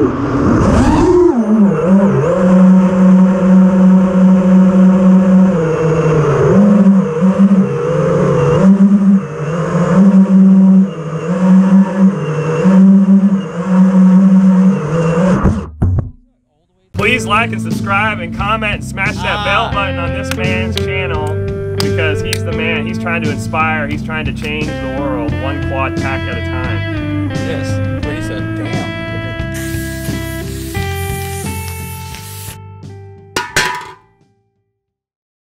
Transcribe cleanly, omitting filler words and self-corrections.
Please like and subscribe and comment and smash that bell button on this man's channel, because he's the man. He's trying to inspire. He's trying to change the world one quad pack at a time.